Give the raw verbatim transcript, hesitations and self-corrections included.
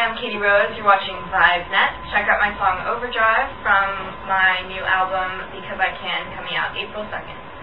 I'm Katy Rose. You're watching Vibenet. Check out my song Overdrive from my new album Because I Can, coming out April second.